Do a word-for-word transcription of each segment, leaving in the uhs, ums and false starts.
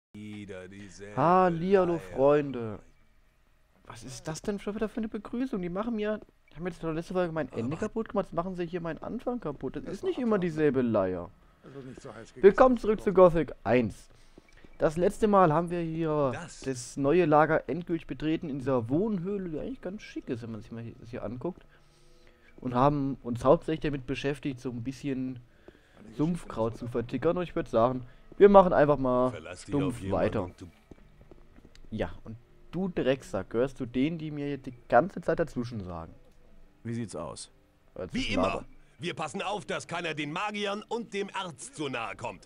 Hallihallo, Freunde. Was ist das denn schon wieder für eine Begrüßung? Die machen mir... Die haben jetzt in der letzten Folge mein Ende kaputt gemacht. Jetzt machen sie hier meinen Anfang kaputt. Das ist nicht immer dieselbe Leier. Willkommen zurück zu Gothic eins. Das letzte Mal haben wir hier das, das neue Lager endgültig betreten in dieser Wohnhöhle, die eigentlich ganz schick ist, wenn man sich mal das hier anguckt. Und haben uns hauptsächlich damit beschäftigt, so ein bisschen Sumpfkraut zu vertickern. Und ich würde sagen, wir machen einfach mal stumpf weiter. Ja, und du Drecksack, gehörst zu denen, die mir die ganze Zeit dazwischen sagen. Wie sieht's aus? Wie immer. Wir passen auf, dass keiner den Magiern und dem Arzt zu nahe kommt.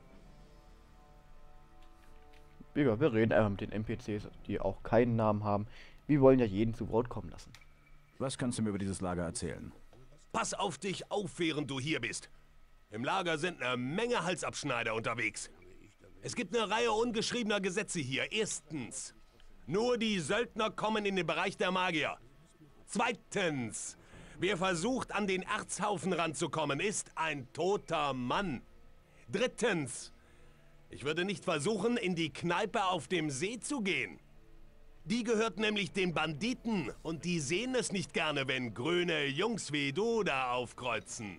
Ja, wir reden einfach mit den N P Cs, die auch keinen Namen haben. Wir wollen ja jeden zu Wort kommen lassen. Was kannst du mir über dieses Lager erzählen? Pass auf dich auf, während du hier bist. Im Lager sind eine Menge Halsabschneider unterwegs. Es gibt eine Reihe ungeschriebener Gesetze hier. Erstens, nur die Söldner kommen in den Bereich der Magier. Zweitens, wer versucht, an den Erzhaufen ranzukommen, ist ein toter Mann. Drittens, ich würde nicht versuchen, in die Kneipe auf dem See zu gehen. Die gehört nämlich den Banditen und die sehen es nicht gerne, wenn grüne Jungs wie du da aufkreuzen.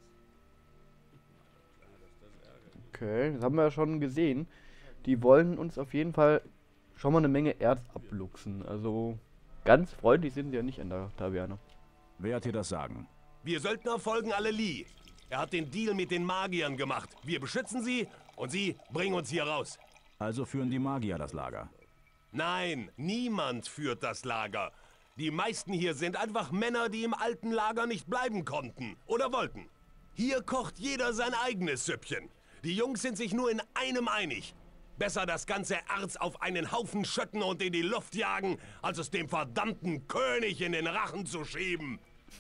Okay, das haben wir ja schon gesehen. Die wollen uns auf jeden Fall schon mal eine Menge Erz abluchsen. Also ganz freundlich sind sie ja nicht in der Taverne. Wer hat dir das Sagen? Wir Söldner folgen alle Lee. Er hat den Deal mit den Magiern gemacht. Wir beschützen sie und sie bringen uns hier raus. Also führen die Magier das Lager? Nein, niemand führt das Lager. Die meisten hier sind einfach Männer, die im alten Lager nicht bleiben konnten oder wollten. Hier kocht jeder sein eigenes Süppchen. Die Jungs sind sich nur in einem einig. Besser das ganze Erz auf einen Haufen schütten und in die Luft jagen, als es dem verdammten König in den Rachen zu schieben.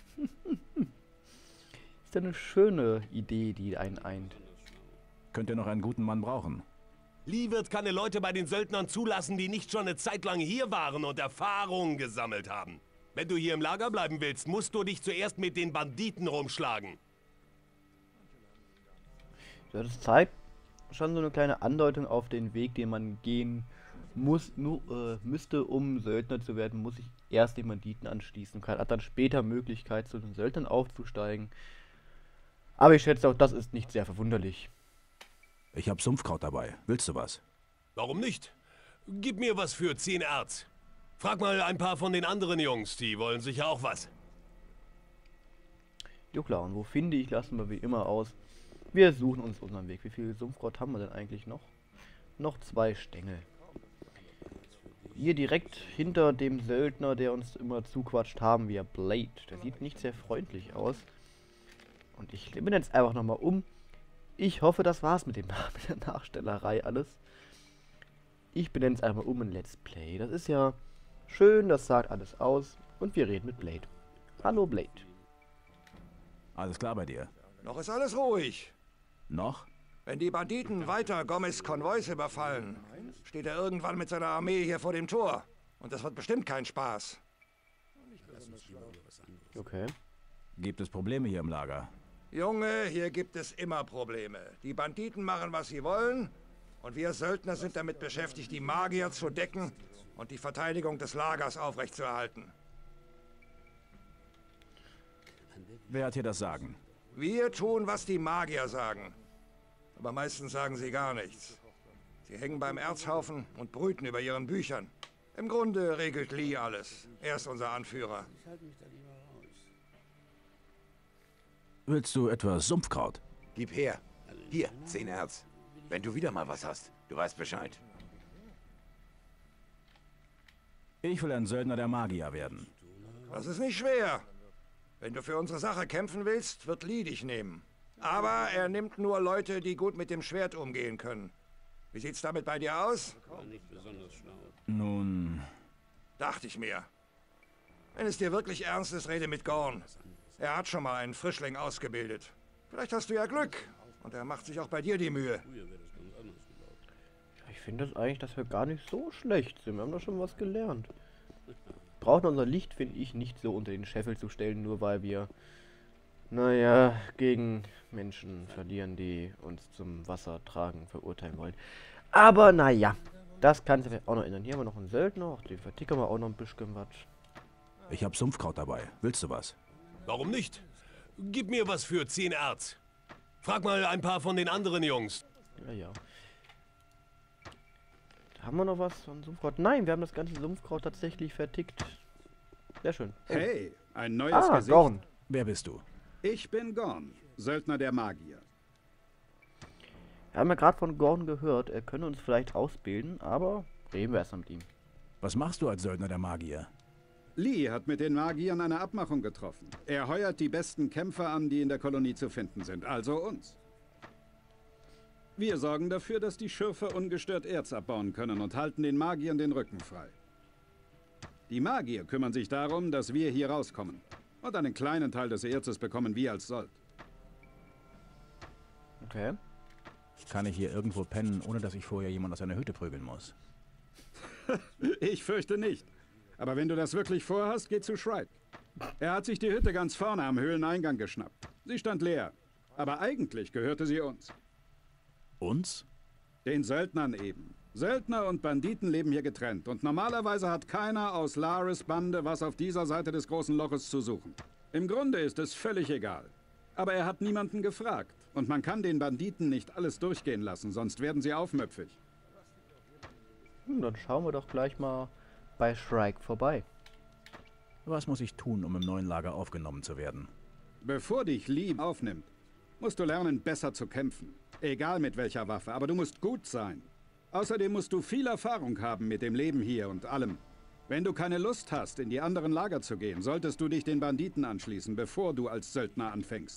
Ist ja eine schöne Idee, die einen eint. Könnt ihr noch einen guten Mann brauchen? Lee wird keine Leute bei den Söldnern zulassen, die nicht schon eine Zeit lang hier waren und Erfahrungen gesammelt haben. Wenn du hier im Lager bleiben willst, musst du dich zuerst mit den Banditen rumschlagen. Ja, das zeigt schon so eine kleine Andeutung auf den Weg, den man gehen muss, nur, äh, müsste, um Söldner zu werden, muss ich erst den Banditen anschließen. Kann, hat dann später Möglichkeit, zu den Söldnern aufzusteigen. Aber ich schätze auch, das ist nicht sehr verwunderlich. Ich habe Sumpfkraut dabei. Willst du was? Warum nicht? Gib mir was für zehn Erz. Frag mal ein paar von den anderen Jungs, die wollen sicher auch was. Jo klar, und wo finde ich, lassen wir wie immer aus. Wir suchen uns unseren Weg. Wie viel Sumpfkraut haben wir denn eigentlich noch? Noch zwei Stängel. Hier direkt hinter dem Söldner, der uns immer zuquatscht, haben wir Blade. Der sieht nicht sehr freundlich aus. Und ich bin jetzt einfach nochmal um. Ich hoffe, das war's mit, dem, mit der Nachstellerei alles. Ich benenne es einfach um in Let's Play. Das ist ja schön, das sagt alles aus. Und wir reden mit Blade. Hallo Blade. Alles klar bei dir? Noch ist alles ruhig. Noch? Wenn die Banditen weiter Gomez Konvois überfallen, steht er irgendwann mit seiner Armee hier vor dem Tor. Und das wird bestimmt kein Spaß. Okay. Gibt es Probleme hier im Lager? Junge, hier gibt es immer Probleme. Die Banditen machen, was sie wollen. Und wir Söldner sind damit beschäftigt, die Magier zu decken und die Verteidigung des Lagers aufrechtzuerhalten. Wer hat hier das Sagen? Wir tun, was die Magier sagen. Aber meistens sagen sie gar nichts. Sie hängen beim Erzhaufen und brüten über ihren Büchern. Im Grunde regelt Lee alles. Er ist unser Anführer. Willst du etwas Sumpfkraut? Gib her. Hier, zehn Erz. Wenn du wieder mal was hast, du weißt Bescheid. Ich will ein Söldner der Magier werden. Das ist nicht schwer. Wenn du für unsere Sache kämpfen willst, wird Lee dich nehmen. Aber er nimmt nur Leute, die gut mit dem Schwert umgehen können. Wie sieht's damit bei dir aus? Nun... Dachte ich mir. Wenn es dir wirklich ernst ist, rede mit Gorn. Er hat schon mal einen Frischling ausgebildet. Vielleicht hast du ja Glück. Und er macht sich auch bei dir die Mühe. Ich finde das eigentlich, dass wir gar nicht so schlecht sind. Wir haben doch schon was gelernt. Brauchen unser Licht, finde ich, nicht so unter den Scheffel zu stellen, nur weil wir, naja, gegen Menschen verlieren, die uns zum Wasser tragen verurteilen wollen. Aber naja, das kann sich auch noch ändern. Hier haben wir noch einen Söldner, den vertickern wir auch noch ein bisschen Quatsch. Ich hab Sumpfkraut dabei. Willst du was? Warum nicht? Gib mir was für zehn Erz. Frag mal ein paar von den anderen Jungs. Ja, ja. Haben wir noch was von Sumpfkraut? Nein, wir haben das ganze Sumpfkraut tatsächlich vertickt. Sehr schön. Hey, ein neues Ah, Gesicht. Gorn. Wer bist du? Ich bin Gorn, Söldner der Magier. Wir haben ja gerade von Gorn gehört, er könne uns vielleicht ausbilden, aber reden wir erst mal mit ihm. Was machst du als Söldner der Magier? Lee hat mit den Magiern eine Abmachung getroffen. Er heuert die besten Kämpfer an, die in der Kolonie zu finden sind, also uns. Wir sorgen dafür, dass die Schürfe ungestört Erz abbauen können und halten den Magiern den Rücken frei. Die Magier kümmern sich darum, dass wir hier rauskommen. Und einen kleinen Teil des Erzes bekommen wir als Sold. Okay. Kann ich hier irgendwo pennen, ohne dass ich vorher jemand aus einer Hütte prügeln muss? Ich fürchte nicht. Aber wenn du das wirklich vorhast, geh zu Shrike. Er hat sich die Hütte ganz vorne am Höhleneingang geschnappt. Sie stand leer. Aber eigentlich gehörte sie uns. Uns? Den Söldnern eben. Söldner und Banditen leben hier getrennt. Und normalerweise hat keiner aus Laris Bande was auf dieser Seite des großen Loches zu suchen. Im Grunde ist es völlig egal. Aber er hat niemanden gefragt. Und man kann den Banditen nicht alles durchgehen lassen, sonst werden sie aufmüpfig. Hm, dann schauen wir doch gleich mal bei Shrike vorbei. Was muss ich tun, um im neuen Lager aufgenommen zu werden? Bevor dich Lee aufnimmt, musst du lernen, besser zu kämpfen. Egal mit welcher Waffe, aber du musst gut sein. Außerdem musst du viel Erfahrung haben mit dem Leben hier und allem. Wenn du keine Lust hast, in die anderen Lager zu gehen, solltest du dich den Banditen anschließen, bevor du als Söldner anfängst.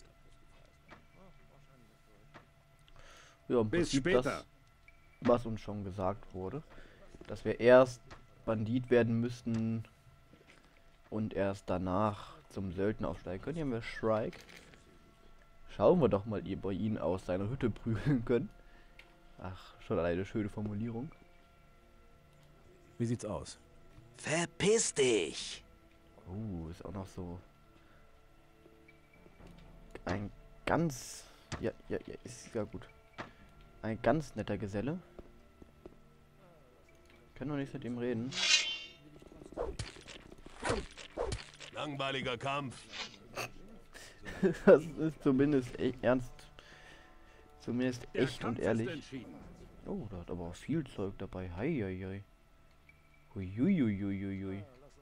Ja, im Bis Prinzip später. Das, was uns schon gesagt wurde, dass wir erst Bandit werden müssten und erst danach zum Söldner aufsteigen können. Hier haben wir Shrike. Schauen wir doch mal, ihr bei ihnen aus seiner Hütte prügeln können. Ach, schon eine schöne Formulierung. Wie sieht's aus? Verpiss dich! Oh, ist auch noch so ein ganz, ja, ja, ja, ist ja gut. Ein ganz netter Geselle. Können wir nicht mit ihm reden. Langweiliger Kampf. Das ist zumindest e ernst. Zumindest echt und ehrlich. Oh, da hat aber auch viel Zeug dabei. Hei, hei, hei. Huiuiuiuiui.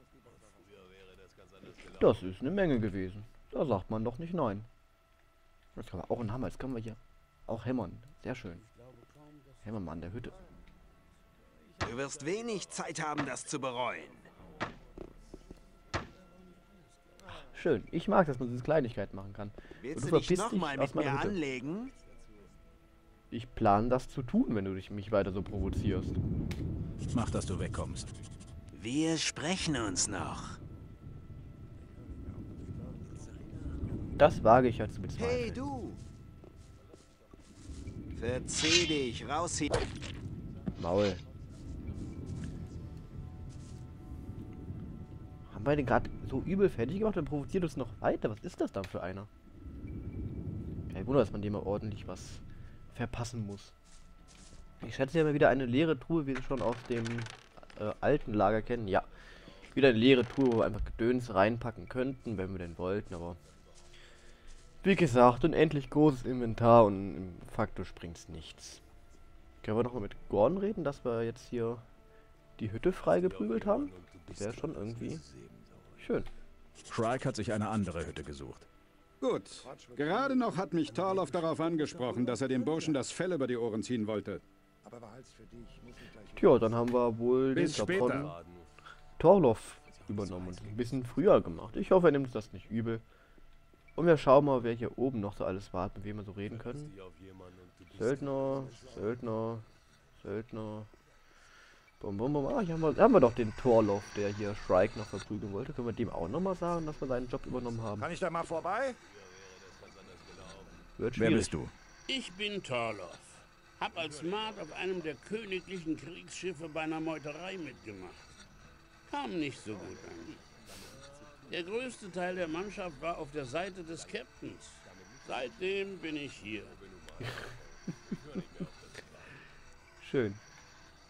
Das ist eine Menge gewesen. Da sagt man doch nicht nein. Das kann man auch ein Hammer. Jetzt können wir hier auch hämmern. Sehr schön. Hämmern wir an der Hütte. Du wirst wenig Zeit haben, das zu bereuen. Schön. Ich mag, dass man diese Kleinigkeit machen kann. Willst Und du dich verpiss nochmal aus mit mir meiner Hütte. anlegen? Ich plane das zu tun, wenn du dich mich weiter so provozierst. Mach, dass du wegkommst. Wir sprechen uns noch. Das wage ich ja zu bezweifeln. Hey, du! Verzieh dich, raus hier! Maul. Haben wir den gerade so übel fertig gemacht und provoziert uns noch weiter? Was ist das dann für einer? Kein Wunder, dass man dem mal ordentlich was verpassen muss. Ich schätze ja mal wieder eine leere Truhe, wie wir schon aus dem äh, alten Lager kennen. Ja, wieder eine leere Truhe, wo wir einfach Gedöns reinpacken könnten, wenn wir denn wollten, aber wie gesagt, unendlich großes Inventar und im Faktor springt's nichts. Können wir noch mal mit Gorn reden, dass wir jetzt hier die Hütte freigeprügelt haben? Wäre schon irgendwie schön. Shrike hat sich eine andere Hütte gesucht. Gut. Gerade noch hat mich Torloff darauf angesprochen, dass er dem Burschen das Fell über die Ohren ziehen wollte. Tja, dann haben wir wohl den Bis Job von später. Torloff übernommen und ein bisschen früher gemacht. Ich hoffe, er nimmt uns das nicht übel. Und wir schauen mal, wer hier oben noch so alles wartet, mit wem wir so reden können. Söldner, Söldner, Söldner. Bum, bum, bum. Ah, hier haben wir, haben wir doch den Torloff, der hier Shrike noch verprügeln wollte. Können wir dem auch nochmal sagen, dass wir seinen Job übernommen haben? Kann ich da mal vorbei? Wird Wer schwierig. bist du? Ich bin Torloff. Hab als Maat auf einem der königlichen Kriegsschiffe bei einer Meuterei mitgemacht. Kam nicht so gut an. Der größte Teil der Mannschaft war auf der Seite des Captains. Seitdem bin ich hier. Schön.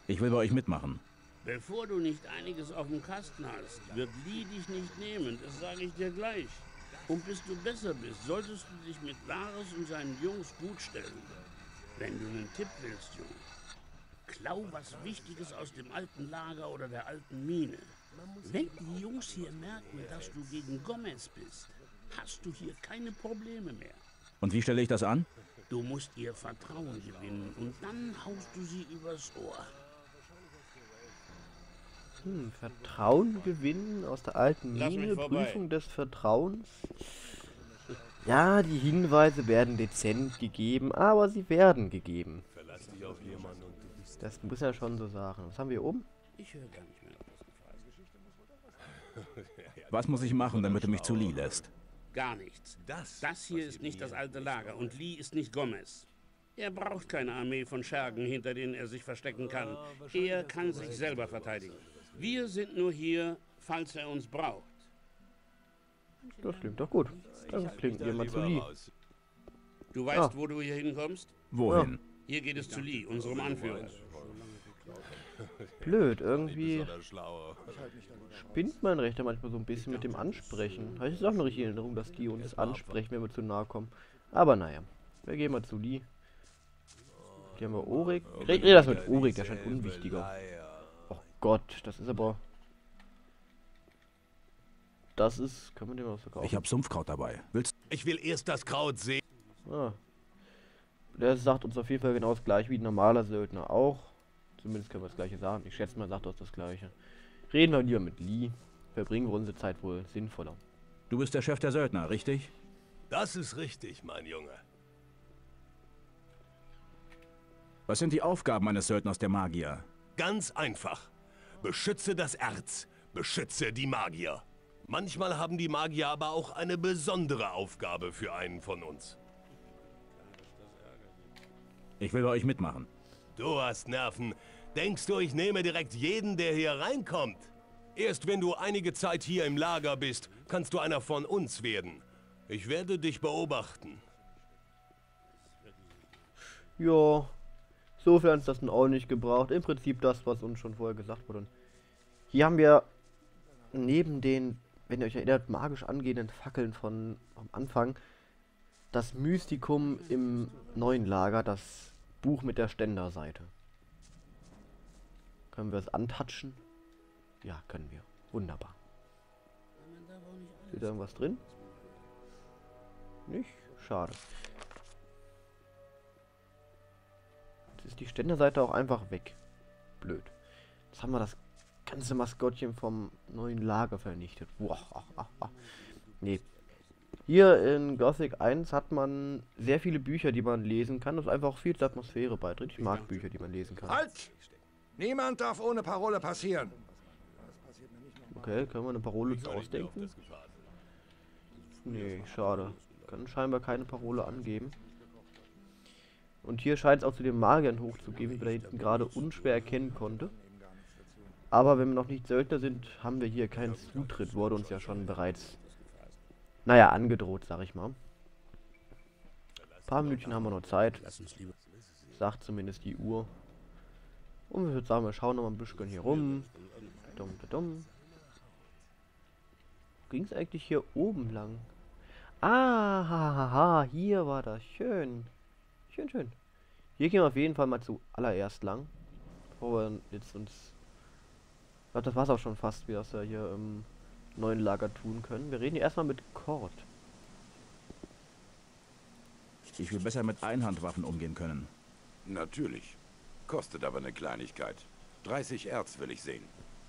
Ich will bei euch mitmachen. Bevor du nicht einiges auf dem Kasten hast, wird Lee dich nicht nehmen, das sage ich dir gleich. Und bis du besser bist, solltest du dich mit Lares und seinen Jungs gut stellen. Wenn du einen Tipp willst, Junge, klau was Wichtiges aus dem alten Lager oder der alten Mine. Wenn die Jungs hier merken, dass du gegen Gomez bist, hast du hier keine Probleme mehr. Und wie stelle ich das an? Du musst ihr Vertrauen gewinnen und dann haust du sie übers Ohr. Hm, Vertrauen gewinnen aus der alten Lass mich Mine, vorbei. Prüfung des Vertrauens. Ja, die Hinweise werden dezent gegeben, aber sie werden gegeben. Verlass dich auf jemanden und du bist... Das muss ja schon so sagen. Was haben wir oben? Ich höre gar nicht mehr. Was muss ich machen, damit du mich zu Lee lässt? Gar nichts. Das, Das hier ist nicht das alte Lager und Lee ist nicht Gomez. Er braucht keine Armee von Schergen, hinter denen er sich verstecken kann. Er kann sich selber verteidigen. Wir sind nur hier, falls er uns braucht. Das klingt doch gut. Dann klingt jemand zu Lee. Du weißt, Ah. wo du hier hinkommst? Wohin? Hier geht es zu Lee, unserem Anführer. Blöd, irgendwie Oder schlauer. spinnt mein Rechter manchmal so ein bisschen mit dem Ansprechen. Habe ich jetzt auch eine richtige Erinnerung, dass die uns ansprechen, wenn wir zu nahe kommen. Aber naja, wir gehen mal zu Lee. Hier haben wir Orik. Red, red das mit Orik, der scheint unwichtiger. Oh Gott, das ist aber... Das ist... Kann man den was verkaufen? Ich habe Sumpfkraut dabei. Willst Ich will erst das Kraut sehen. Ah. Der sagt uns auf jeden Fall genau das gleiche wie ein normaler Söldner auch. Zumindest können wir das gleiche sagen. Ich schätze mal, sagt uns das gleiche. Reden wir lieber mit Lee. Verbringen wir unsere Zeit wohl sinnvoller. du bist der Chef der Söldner, richtig? Das ist richtig, mein Junge. Was sind die Aufgaben eines Söldners der Magier? Ganz einfach. Beschütze das Erz. Beschütze die Magier. Manchmal haben die Magier aber auch eine besondere Aufgabe für einen von uns. Ich will bei euch mitmachen. Du hast Nerven. Denkst du, ich nehme direkt jeden, der hier reinkommt? Erst wenn du einige Zeit hier im Lager bist, kannst du einer von uns werden. Ich werde dich beobachten. Ja, so viel hat uns das nun auch nicht gebraucht. Im Prinzip das, was uns schon vorher gesagt wurde. Und hier haben wir neben den, wenn ihr euch erinnert, magisch angehenden Fackeln von am Anfang, das Mystikum im neuen Lager, das Buch mit der Ständerseite. Können wir es antatschen? Ja, können wir. Wunderbar. Steht da irgendwas drin? Nicht? Schade. Jetzt ist die Ständerseite auch einfach weg. Blöd. Jetzt haben wir das ganze Maskottchen vom neuen Lager vernichtet. Boah, ach, ach, ach. Nee. Hier in Gothic eins hat man sehr viele Bücher, die man lesen kann. Das ist einfach viel zur Atmosphäre beiträgt. Ich mag Bücher, die man lesen kann. Halt! Niemand darf ohne Parole passieren. Okay, können wir eine Parole uns ausdenken? Nee, schade. Kann scheinbar keine Parole angeben. Und hier scheint es auch zu den Magiern hochzugehen, wie man da hinten gerade unschwer erkennen konnte. Aber wenn wir noch nicht Söldner sind, haben wir hier keinen Zutritt. Wurde uns ja schon bereits, naja, angedroht, sag ich mal. Ein paar Minütchen haben wir noch Zeit. Sagt zumindest die Uhr. Und ich würde sagen, wir schauen noch mal ein bisschen hier rum. Dumm, dumm. Ging es eigentlich hier oben lang? Ah, ha, ha, ha, hier war das. Schön. Schön, schön. Hier gehen wir auf jeden Fall mal zuallererst lang. Bevor wir jetzt uns... Ich glaube, das war es auch schon fast, wie das wir hier im neuen Lager tun können. Wir reden hier erstmal mit Kord. Ich will besser mit Einhandwaffen umgehen können. Natürlich. Kostet aber eine Kleinigkeit. dreißig Erz will ich sehen.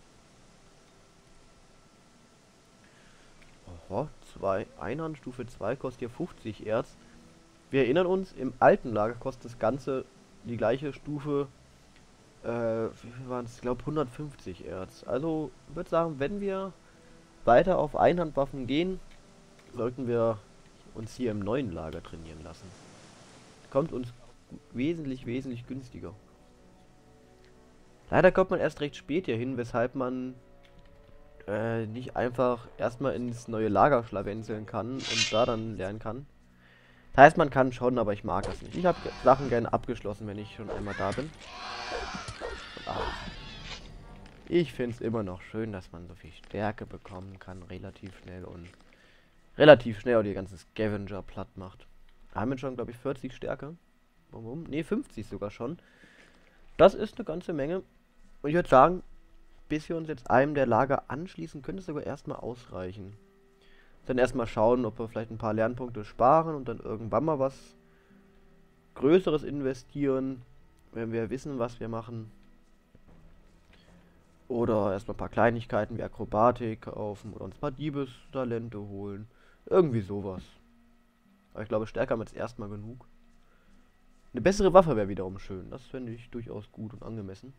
Oho, zwei, Einhand Stufe zwei kostet hier fünfzig Erz. Wir erinnern uns, im alten Lager kostet das Ganze die gleiche Stufe, äh, wie viel waren es? Ich glaube hundertfünfzig Erz. Also, ich würde sagen, wenn wir weiter auf Einhandwaffen gehen, sollten wir uns hier im neuen Lager trainieren lassen. Kommt uns wesentlich, wesentlich günstiger. Leider kommt man erst recht spät hier hin, weshalb man äh, nicht einfach erstmal ins neue Lager schlawenzeln kann und da dann lernen kann. Das heißt, man kann schon, aber ich mag das nicht. Ich habe Sachen gerne abgeschlossen, wenn ich schon einmal da bin. ach, ich finde es immer noch schön, dass man so viel Stärke bekommen kann, relativ schnell und relativ schnell auch die ganzen Scavenger platt macht. Wir haben jetzt schon, glaube ich, vierzig Stärke. Ne, fünfzig sogar schon. Das ist eine ganze Menge. Und ich würde sagen, bis wir uns jetzt einem der Lager anschließen, könnte es sogar erstmal ausreichen. Dann erstmal schauen, ob wir vielleicht ein paar Lernpunkte sparen und dann irgendwann mal was Größeres investieren, wenn wir wissen, was wir machen. Oder erstmal ein paar Kleinigkeiten wie Akrobatik kaufen oder uns ein paar Diebestalente holen. Irgendwie sowas. Aber ich glaube, stärker haben wir jetzt erstmal genug. Eine bessere Waffe wäre wiederum schön. Das fände ich durchaus gut und angemessen.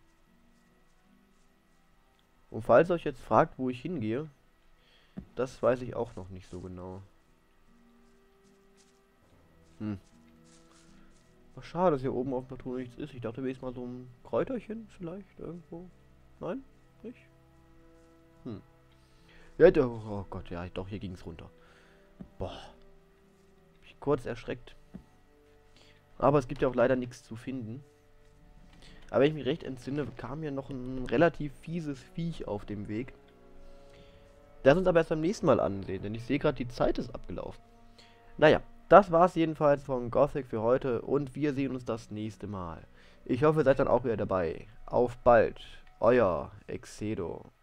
Und falls ihr euch jetzt fragt, wo ich hingehe, das weiß ich auch noch nicht so genau. Hm. Ach, schade, dass hier oben auf dem Plateau nichts ist. Ich dachte, wir ist mal so ein Kräuterchen vielleicht irgendwo. Nein? Nicht? Hm. Ja, doch, oh Gott, ja, doch, hier ging es runter. Boah. Hab ich kurz erschreckt. Aber es gibt ja auch leider nichts zu finden. Aber wenn ich mich recht entsinne, kam ja noch ein relativ fieses Viech auf dem Weg. Das uns aber erst beim nächsten Mal ansehen, denn ich sehe gerade, die Zeit ist abgelaufen. Naja, das war's jedenfalls von Gothic für heute und wir sehen uns das nächste Mal. Ich hoffe, ihr seid dann auch wieder dabei. Auf bald, euer Excedo.